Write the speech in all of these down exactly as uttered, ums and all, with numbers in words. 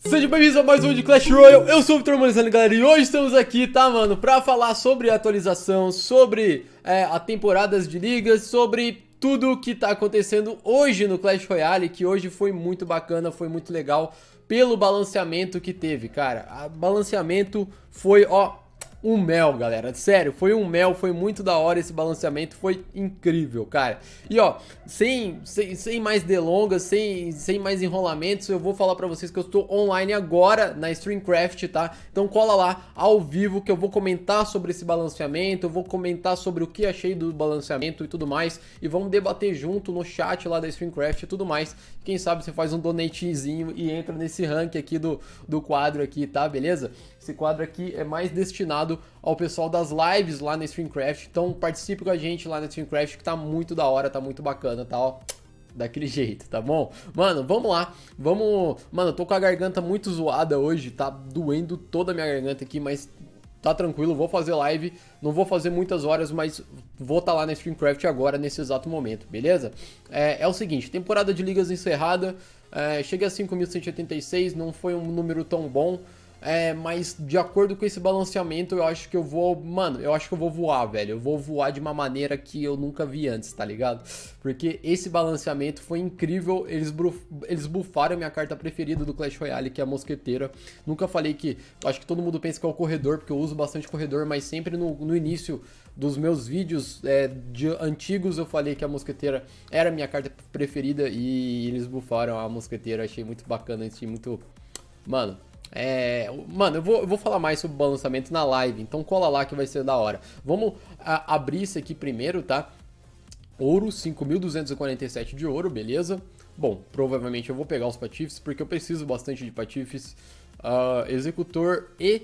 Sejam bem-vindos a mais um de Clash Royale, eu sou o Vitor Manizani, galera, e hoje estamos aqui, tá, mano, pra falar sobre a atualização, sobre é, a temporadas de ligas, sobre tudo que tá acontecendo hoje no Clash Royale, que hoje foi muito bacana, foi muito legal, pelo balanceamento que teve, cara. O balanceamento foi, ó, um mel, galera, sério, foi um mel, foi muito da hora esse balanceamento, foi incrível, cara. E ó, sem, sem, sem mais delongas, sem, sem mais enrolamentos, eu vou falar pra vocês que eu estou online agora na StreamCraft, tá? Então cola lá, ao vivo, que eu vou comentar sobre esse balanceamento, eu vou comentar sobre o que achei do balanceamento e tudo mais, e vamos debater junto no chat lá da StreamCraft e tudo mais. Quem sabe você faz um donatezinho e entra nesse rank aqui do, do quadro aqui, tá? Beleza? Esse quadro aqui é mais destinado ao pessoal das lives lá na StreamCraft, então participe com a gente lá na StreamCraft que tá muito da hora, tá muito bacana, tá, ó, daquele jeito, tá bom? Mano, vamos lá, vamos... Mano, eu tô com a garganta muito zoada hoje, tá doendo toda a minha garganta aqui, mas tá tranquilo, vou fazer live, não vou fazer muitas horas, mas vou estar tá lá na StreamCraft agora, nesse exato momento, beleza? É, é o seguinte, temporada de ligas encerrada, é, cheguei a cinco mil cento e oitenta e seis, não foi um número tão bom, É, mas de acordo com esse balanceamento, eu acho que eu vou... Mano, eu acho que eu vou voar, velho. Eu vou voar de uma maneira que eu nunca vi antes, tá ligado? Porque esse balanceamento foi incrível. Eles, bruf... Eles bufaram minha carta preferida do Clash Royale, que é a Mosqueteira. Nunca falei que... Acho que todo mundo pensa que é o Corredor, porque eu uso bastante Corredor, mas sempre no, no início dos meus vídeos é, de antigos eu falei que a Mosqueteira era a minha carta preferida e eles bufaram a Mosqueteira. Achei muito bacana, achei muito... Mano... É, mano, eu vou, eu vou falar mais sobre o balanceamento na live, então cola lá que vai ser da hora. Vamos a, abrir isso aqui primeiro, tá? Ouro, cinco mil duzentos e quarenta e sete de ouro, beleza? Bom, provavelmente eu vou pegar os patifes, porque eu preciso bastante de patifes. uh, Executor e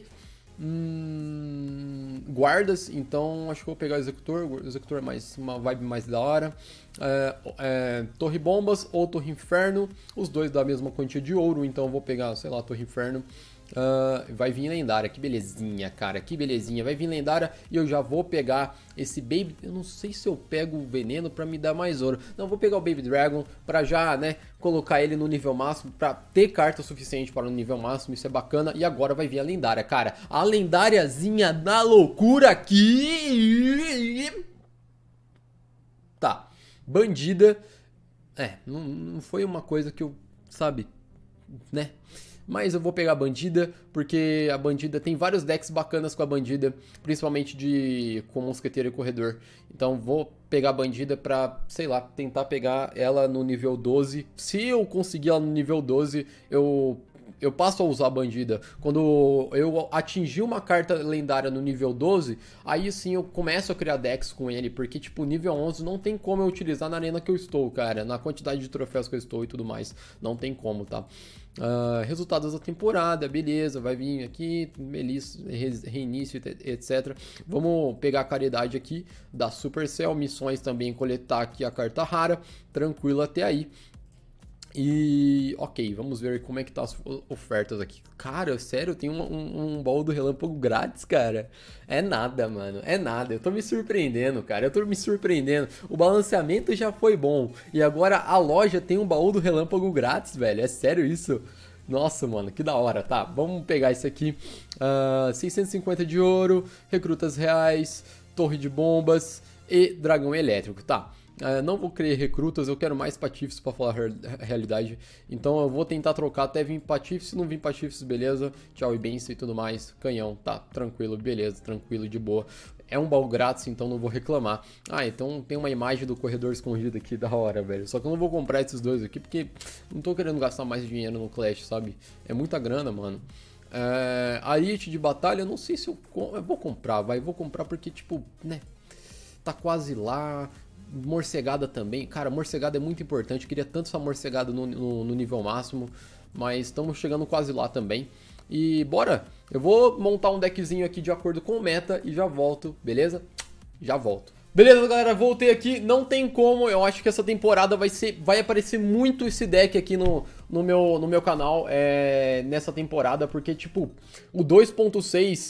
hum, guardas, então acho que eu vou pegar o executor. O executor é mais, uma vibe mais da hora. é, é, Torre Bombas ou Torre Inferno, os dois da mesma quantia de ouro, então eu vou pegar, sei lá, Torre Inferno. Uh, vai vir lendária, que belezinha, cara, que belezinha, vai vir lendária e eu já vou pegar esse Baby, eu não sei se eu pego o veneno pra me dar mais ouro, não, vou pegar o Baby Dragon pra já, né, colocar ele no nível máximo, pra ter carta suficiente para o nível máximo, isso é bacana, e agora vai vir a lendária, cara, a lendáriazinha da loucura aqui, tá, bandida, é, não, não foi uma coisa que eu, sabe, né, mas eu vou pegar a bandida, porque a bandida tem vários decks bacanas com a bandida, principalmente de com mosqueteiro e corredor. Então vou pegar a bandida pra, sei lá, tentar pegar ela no nível doze. Se eu conseguir ela no nível doze, eu... eu passo a usar a bandida. Quando eu atingir uma carta lendária no nível doze, aí sim eu começo a criar decks com ele, porque tipo, nível onze não tem como eu utilizar na arena que eu estou, cara, na quantidade de troféus que eu estou e tudo mais, não tem como, tá? Uh, resultados da temporada, beleza, vai vir aqui, reinício, etcétera. Vamos pegar a caridade aqui da Supercell, missões também, coletar aqui a carta rara, tranquilo até aí. E, ok, vamos ver como é que tá as ofertas aqui. Cara, sério, tem um, um, um baú do relâmpago grátis, cara. É nada, mano, é nada. Eu tô me surpreendendo, cara, eu tô me surpreendendo. O balanceamento já foi bom. E agora a loja tem um baú do relâmpago grátis, velho. É sério isso? Nossa, mano, que da hora. Tá, vamos pegar isso aqui. uh, seiscentos e cinquenta de ouro, recrutas reais, torre de bombas e dragão elétrico, tá. Uh, não vou querer recrutas, eu quero mais patifes pra falar a realidade. Então eu vou tentar trocar até vir patifes. Se não vir patifes, beleza. Tchau e benção e tudo mais. Canhão, tá, tranquilo, beleza, tranquilo, de boa. É um baú grátis, então não vou reclamar. Ah, então tem uma imagem do corredor escondido aqui, da hora, velho. Só que eu não vou comprar esses dois aqui, porque não tô querendo gastar mais dinheiro no Clash, sabe? É muita grana, mano. É, a It de batalha, eu não sei se eu, eu vou comprar, vai. Vou comprar porque, tipo, né, tá quase lá. Morcegada também, cara, morcegada é muito importante, eu queria tanto essa morcegada no, no, no nível máximo, mas estamos chegando quase lá também. E bora, eu vou montar um deckzinho aqui de acordo com o meta e já volto, beleza? Já volto. Beleza, galera, voltei aqui, não tem como, eu acho que essa temporada vai ser, vai aparecer muito esse deck aqui no, no, meu, no meu canal, é, nessa temporada, porque tipo, o dois ponto seis...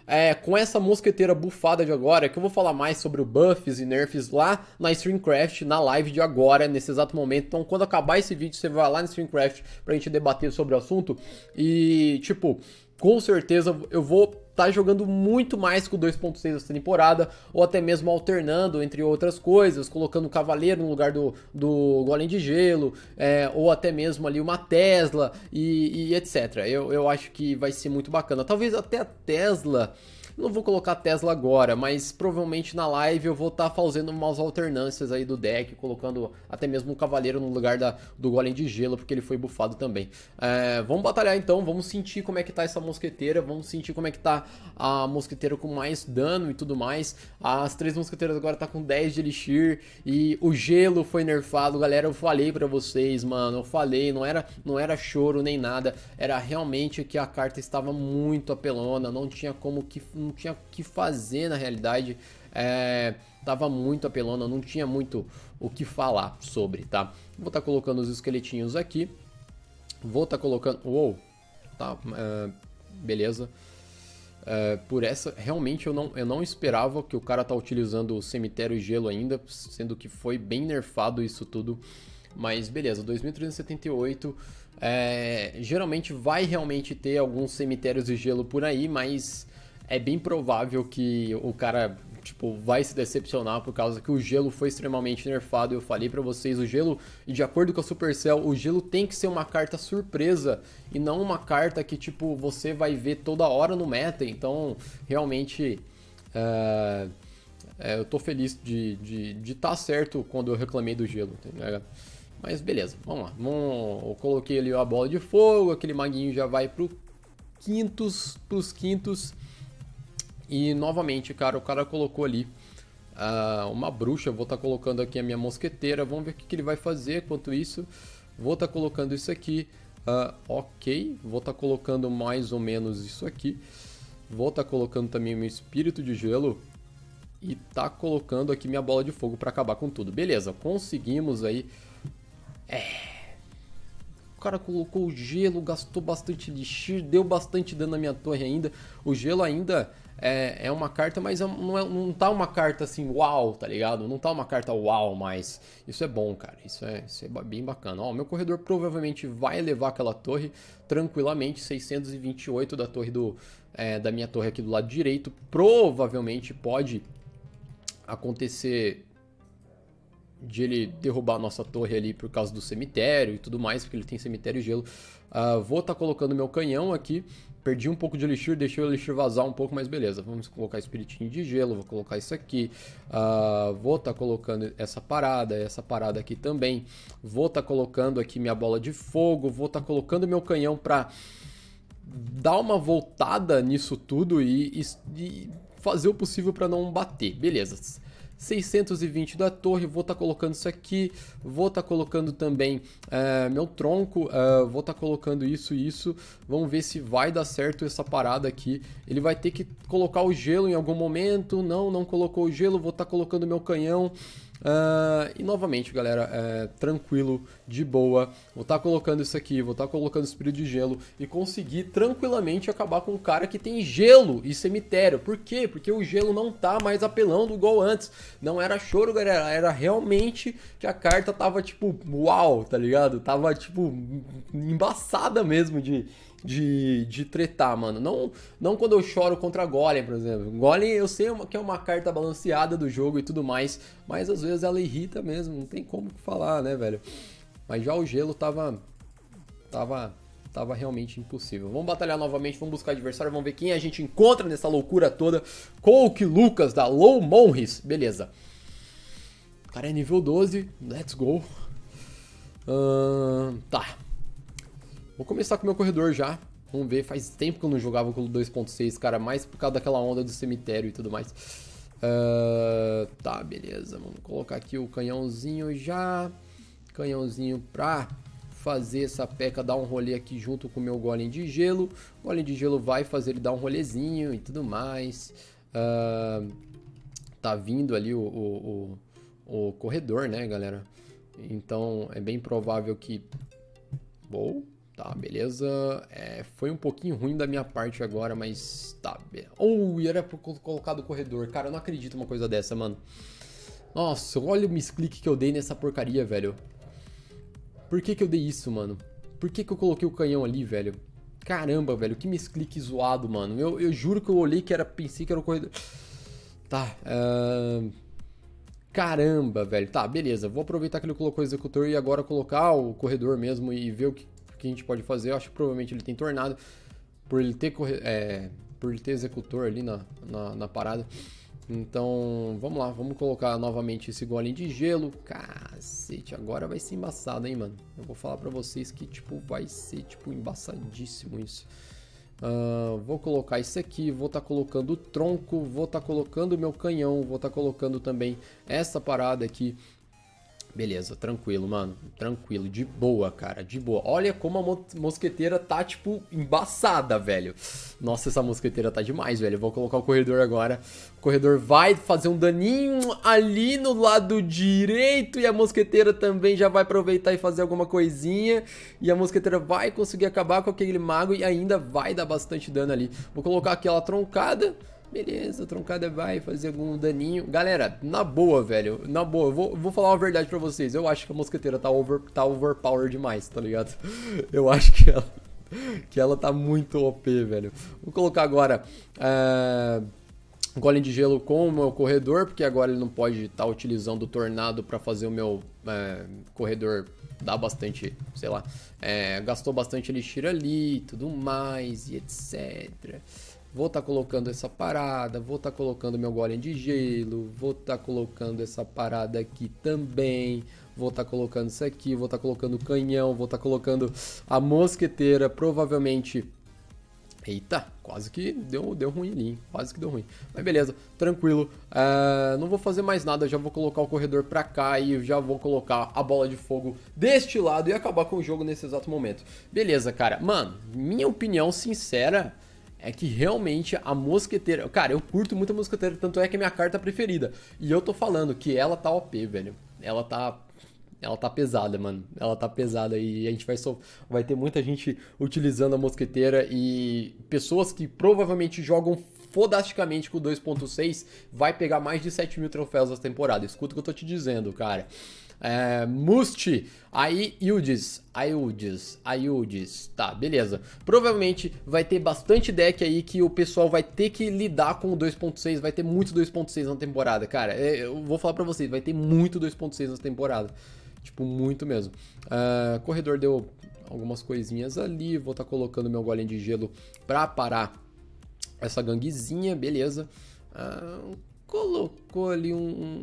é, com essa mosqueteira bufada de agora, que eu vou falar mais sobre o buffs e nerfs lá na Streamcraft, na live de agora, nesse exato momento. Então, quando acabar esse vídeo, você vai lá na Streamcraft pra gente debater sobre o assunto. E, tipo, com certeza eu vou tá jogando muito mais com o dois ponto seis essa temporada, ou até mesmo alternando entre outras coisas, colocando o Cavaleiro no lugar do, do Golem de Gelo, é, ou até mesmo ali uma Tesla e, e etcétera. Eu, eu acho que vai ser muito bacana. Talvez até a Tesla... Não vou colocar Tesla agora, mas provavelmente na live eu vou estar tá fazendo umas alternâncias aí do deck, colocando até mesmo um Cavaleiro no lugar da, do Golem de Gelo, porque ele foi bufado também. É, vamos batalhar então, vamos sentir como é que tá essa mosqueteira, vamos sentir como é que tá a mosqueteira com mais dano e tudo mais. As três mosqueteiras agora tá com dez de Elixir e o gelo foi nerfado, galera, eu falei pra vocês, mano, eu falei, não era, não era choro nem nada, era realmente que a carta estava muito apelona, não tinha como que... não tinha o que fazer na realidade, é, tava muito apelona, não tinha muito o que falar sobre, tá? Vou estar tá colocando os esqueletinhos aqui, vou estar tá colocando... Uou, tá, é, beleza. É, por essa, realmente eu não, eu não esperava que o cara tá utilizando o cemitério e gelo ainda, sendo que foi bem nerfado isso tudo. Mas beleza, dois mil trezentos e setenta e oito, é, geralmente vai realmente ter alguns cemitérios de gelo por aí, mas... é bem provável que o cara, tipo, vai se decepcionar por causa que o gelo foi extremamente nerfado. Eu falei pra vocês, o gelo, e de acordo com a Supercell, o gelo tem que ser uma carta surpresa e não uma carta que, tipo, você vai ver toda hora no meta. Então, realmente, é, é, eu tô feliz de estar de, de tá certo quando eu reclamei do gelo, né? Mas beleza, vamos lá. Vamos, eu coloquei ali a bola de fogo, aquele maguinho já vai pro quintos, pros quintos. E novamente, cara, o cara colocou ali uh, uma bruxa. Eu vou estar tá colocando aqui a minha mosqueteira. Vamos ver o que, que ele vai fazer. Enquanto isso, vou estar tá colocando isso aqui. Uh, ok, vou estar tá colocando mais ou menos isso aqui. Vou estar tá colocando também o meu espírito de gelo. E tá colocando aqui minha bola de fogo para acabar com tudo. Beleza, conseguimos aí. É... O cara colocou o gelo, gastou bastante elixir, deu bastante dano na minha torre ainda. O gelo ainda é, é uma carta, mas não, é, não tá uma carta assim, uau, tá ligado? Não tá uma carta uau mais. Isso é bom, cara. Isso é, isso é bem bacana. Ó, meu corredor provavelmente vai levar aquela torre tranquilamente. seiscentos e vinte e oito da torre do, é, da minha torre aqui do lado direito. Provavelmente pode acontecer... de ele derrubar a nossa torre ali por causa do cemitério e tudo mais, porque ele tem cemitério e gelo. Uh, vou estar tá colocando meu canhão aqui. Perdi um pouco de elixir, deixei o elixir vazar um pouco, mas beleza. Vamos colocar espiritinho de gelo, vou colocar isso aqui. Uh, vou estar tá colocando essa parada, essa parada aqui também. Vou estar tá colocando aqui minha bola de fogo, vou estar tá colocando meu canhão pra dar uma voltada nisso tudo e, e, e fazer o possível para não bater. Beleza. seiscentos e vinte da torre, vou estar tá colocando isso aqui, vou estar tá colocando também é, meu tronco, é, vou estar tá colocando isso e isso, vamos ver se vai dar certo essa parada aqui. Ele vai ter que colocar o gelo em algum momento, não, não colocou o gelo, vou estar tá colocando meu canhão. Uh, e novamente, galera, é, tranquilo, de boa, vou estar tá colocando isso aqui, vou estar tá colocando espírito de gelo e conseguir tranquilamente acabar com um cara que tem gelo e cemitério. Por quê? Porque o gelo não tá mais apelando igual antes. Não era choro, galera, era realmente que a carta tava tipo, uau, tá ligado? Tava tipo, embaçada mesmo de... De, de tretar, mano. Não, não quando eu choro contra Golem, por exemplo. Golem eu sei que é uma carta balanceada do jogo e tudo mais, mas às vezes ela irrita mesmo, não tem como falar, né, velho? Mas já o gelo tava... Tava... Tava realmente impossível. Vamos batalhar novamente, vamos buscar adversário, vamos ver quem a gente encontra nessa loucura toda. Coke Lucas, da Low Monris. Beleza. O cara é nível doze, let's go. Uh, tá. Vou começar com o meu corredor já. Vamos ver, faz tempo que eu não jogava com o dois ponto seis, cara. Mais por causa daquela onda do cemitério e tudo mais. Uh, tá, beleza. Vamos colocar aqui o canhãozinho já. Canhãozinho pra fazer essa peca dar um rolê aqui junto com o meu golem de gelo. O golem de gelo vai fazer ele dar um rolezinho e tudo mais. Uh, tá vindo ali o, o, o, o corredor, né, galera? Então é bem provável que... Bom... Tá, beleza. É, foi um pouquinho ruim da minha parte agora, mas tá. Oh, e era pra colocar do corredor. Cara, eu não acredito numa coisa dessa, mano. Nossa, olha o misclick que eu dei nessa porcaria, velho. Por que que eu dei isso, mano? Por que que eu coloquei o canhão ali, velho? Caramba, velho, que misclick zoado, mano. Eu, eu juro que eu olhei que era... Pensei que era o corredor... Tá, uh... caramba, velho. Tá, beleza. Vou aproveitar que ele colocou o executor e agora colocar o corredor mesmo e ver o que, que a gente pode fazer. Eu acho que provavelmente ele tem tornado. Por ele ter, corre... é... Por ele ter executor ali na, na, na parada. Então, vamos lá, vamos colocar novamente esse golem de gelo. Cacete, agora vai ser embaçado, hein, mano. Eu vou falar pra vocês que, tipo, vai ser, tipo, embaçadíssimo isso. Uh, vou colocar isso aqui, vou estar tá colocando o tronco, vou estar tá colocando o meu canhão, vou estar tá colocando também essa parada aqui. Beleza, tranquilo, mano. Tranquilo, de boa, cara, de boa. Olha como a mosqueteira tá, tipo, embaçada, velho. Nossa, essa mosqueteira tá demais, velho. Eu vou colocar o corredor agora. O corredor vai fazer um daninho ali no lado direito. E a mosqueteira também já vai aproveitar e fazer alguma coisinha. E a mosqueteira vai conseguir acabar com aquele mago e ainda vai dar bastante dano ali. Vou colocar aquela troncada. Beleza, a troncada vai fazer algum daninho. Galera, na boa, velho. Na boa, eu vou, vou falar uma verdade pra vocês. Eu acho que a mosqueteira tá, over, tá overpower demais, tá ligado? Eu acho que ela, que ela tá muito O P, velho. Vou colocar agora uh, golem de gelo com o meu corredor, porque agora ele não pode estar tá utilizando o tornado pra fazer o meu uh, corredor dar bastante, sei lá, uh, gastou bastante elixir ali e tudo mais e etcétera. Vou estar tá colocando essa parada, vou estar tá colocando meu golem de gelo, vou estar tá colocando essa parada aqui também, vou estar tá colocando isso aqui, vou estar tá colocando o canhão, vou estar tá colocando a mosqueteira, provavelmente... Eita, quase que deu, deu ruim ali, hein? Quase que deu ruim. Mas beleza, tranquilo. Uh, não vou fazer mais nada, já vou colocar o corredor pra cá e já vou colocar a bola de fogo deste lado e acabar com o jogo nesse exato momento. Beleza, cara. Mano, minha opinião sincera... é que realmente a mosqueteira... Cara, eu curto muito a mosqueteira, tanto é que é minha carta preferida. E eu tô falando que ela tá O P, velho. Ela tá... Ela tá pesada, mano. Ela tá pesada e a gente vai, so... vai ter muita gente utilizando a mosqueteira e pessoas que provavelmente jogam fodasticamente com o dois ponto seis vai pegar mais de sete mil troféus essa temporada. Escuta o que eu tô te dizendo, cara. É, Must, aí Yildiz, Ayudiz, Ayudiz, tá, beleza. Provavelmente vai ter bastante deck aí que o pessoal vai ter que lidar com o dois ponto seis, vai ter muito dois ponto seis na temporada, cara. É, eu vou falar pra vocês, vai ter muito dois ponto seis na temporada, tipo, muito mesmo. Uh, corredor deu algumas coisinhas ali, vou estar tá colocando meu golem de gelo pra parar essa ganguezinha, beleza. Uh, colocou ali um,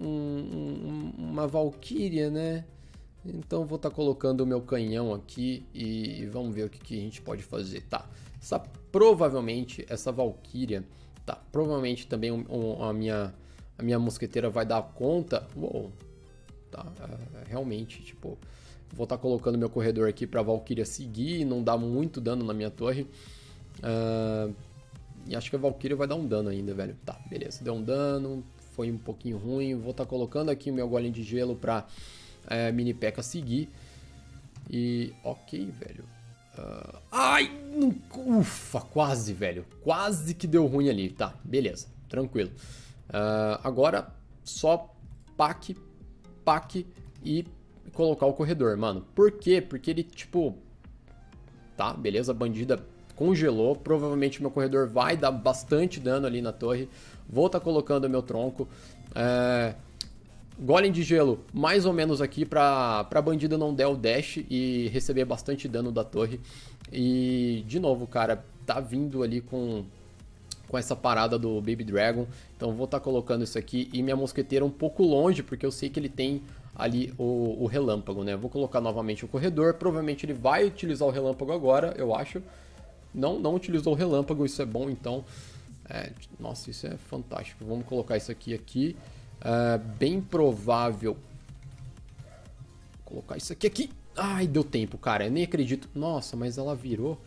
um, um, uma Valkyria, né? Então vou estar tá colocando o meu canhão aqui e vamos ver o que, que a gente pode fazer. Tá, essa, provavelmente essa Valkyria, tá, provavelmente também um, um, a, minha, a minha mosqueteira vai dar conta. Uou, tá, é, realmente, tipo, vou estar tá colocando meu corredor aqui pra Valkyria seguir e não dar muito dano na minha torre. Uh, E acho que a Valkyria vai dar um dano ainda, velho. Tá, beleza. Deu um dano. Foi um pouquinho ruim. Vou estar tá colocando aqui o meu golem de gelo pra é, mini P.E.K.K.A seguir. E... ok, velho. Uh, ai! Não, ufa, quase, velho. Quase que deu ruim ali. Tá, beleza. Tranquilo. Uh, agora, só pack, pack e colocar o corredor, mano. Por quê? Porque ele, tipo... Tá, beleza. Bandida... congelou, provavelmente meu corredor vai dar bastante dano ali na torre. Vou estar tá colocando o meu tronco. É... Golem de gelo, mais ou menos aqui, pra, pra bandida não der o dash e receber bastante dano da torre. E, de novo, cara, tá vindo ali com, com essa parada do Baby Dragon. Então vou estar tá colocando isso aqui. E minha mosqueteira um pouco longe, porque eu sei que ele tem ali o, o relâmpago, né? Vou colocar novamente o corredor. Provavelmente ele vai utilizar o relâmpago agora, eu acho. Não, não utilizou o relâmpago, isso é bom, então... É, nossa, isso é fantástico. Vamos colocar isso aqui aqui. É, bem provável... Vou colocar isso aqui aqui. Ai, deu tempo, cara. Eu nem acredito. Nossa, mas ela virou.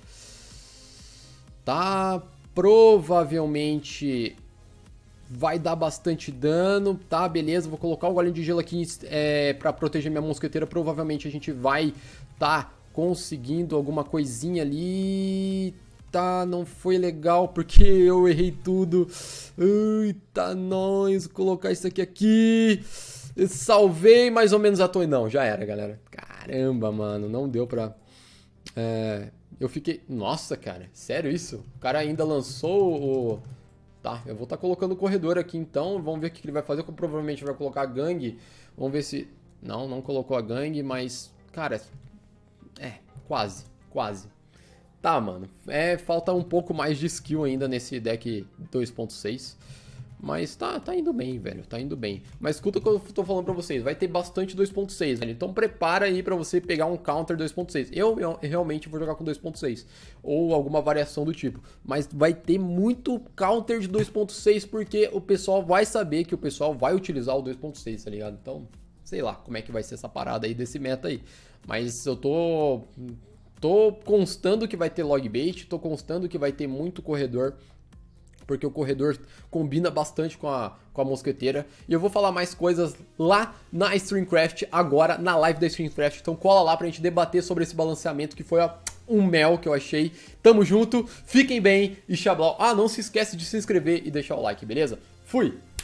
Tá, provavelmente... vai dar bastante dano, tá? Beleza, vou colocar o golem de gelo aqui é, pra proteger minha mosqueteira. Provavelmente a gente vai tá conseguindo alguma coisinha ali. Tá, não foi legal porque eu errei tudo. Eita, nós, vou colocar isso aqui aqui. Salvei mais ou menos a torre. Não, já era, galera. Caramba, mano, não deu pra... É, eu fiquei... Nossa, cara, sério isso? O cara ainda lançou o... Tá, eu vou estar tá colocando o corredor aqui então. Vamos ver o que ele vai fazer. Eu provavelmente vai colocar a gangue. Vamos ver se... Não, não colocou a gangue, mas... Cara, é, quase, quase. Tá, mano. É, falta um pouco mais de skill ainda nesse deck dois ponto seis. Mas tá, tá indo bem, velho. Tá indo bem. Mas escuta o que eu tô falando pra vocês. Vai ter bastante dois ponto seis, velho. Então prepara aí pra você pegar um counter dois ponto seis. Eu, eu realmente vou jogar com dois ponto seis. Ou alguma variação do tipo. Mas vai ter muito counter de dois ponto seis porque o pessoal vai saber que o pessoal vai utilizar o dois ponto seis, tá ligado? Então, sei lá como é que vai ser essa parada aí desse meta aí. Mas eu tô... Tô constando que vai ter log bait, tô constando que vai ter muito corredor, porque o corredor combina bastante com a, com a mosqueteira. E eu vou falar mais coisas lá na StreamCraft, agora na live da StreamCraft. Então cola lá pra gente debater sobre esse balanceamento, que foi ó, um mel que eu achei. Tamo junto, fiquem bem e xablau. Ah, não se esquece de se inscrever e deixar o like, beleza? Fui!